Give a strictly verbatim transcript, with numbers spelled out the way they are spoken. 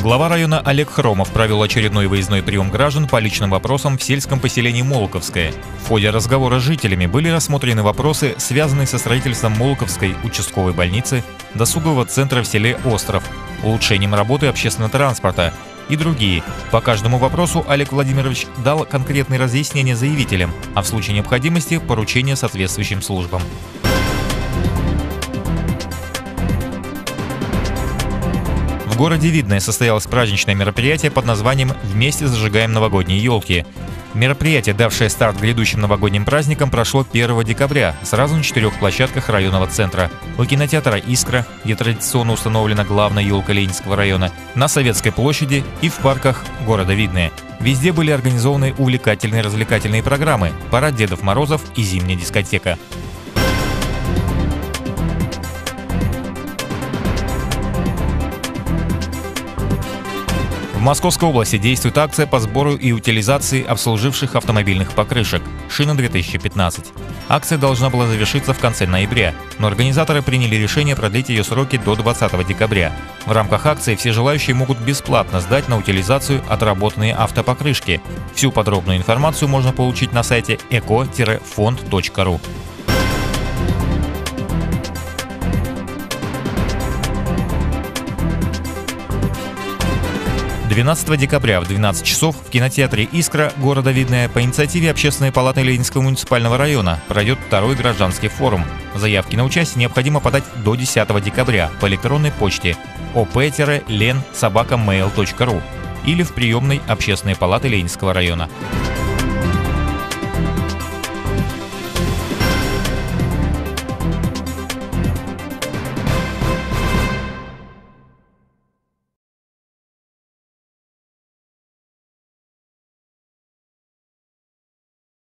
Глава района Олег Хромов провел очередной выездной прием граждан по личным вопросам в сельском поселении Молоковское. В ходе разговора с жителями были рассмотрены вопросы, связанные со строительством Молоковской участковой больницы, досугового центра в селе Остров, улучшением работы общественного транспорта и другие. По каждому вопросу Олег Владимирович дал конкретные разъяснения заявителям, а в случае необходимости поручения соответствующим службам. В городе Видное состоялось праздничное мероприятие под названием «Вместе зажигаем новогодние елки». Мероприятие, давшее старт грядущим новогодним праздникам, прошло первого декабря сразу на четырех площадках районного центра. У кинотеатра «Искра», где традиционно установлена главная елка Ленинского района, на Советской площади и в парках города Видное. Везде были организованы увлекательные развлекательные программы, парад Дедов Морозов и зимняя дискотека. В Московской области действует акция по сбору и утилизации обслуживших автомобильных покрышек «Шина две тысячи пятнадцать». Акция должна была завершиться в конце ноября, но организаторы приняли решение продлить ее сроки до двадцатого декабря. В рамках акции все желающие могут бесплатно сдать на утилизацию отработанные автопокрышки. Всю подробную информацию можно получить на сайте эко фонд точка ру. двенадцатого декабря в двенадцать часов в кинотеатре «Искра» города Видное по инициативе Общественной палаты Ленинского муниципального района пройдет второй гражданский форум. Заявки на участие необходимо подать до десятого декабря по электронной почте о пэ лен собака мэйл точка ру или в приемной Общественной палаты Ленинского района.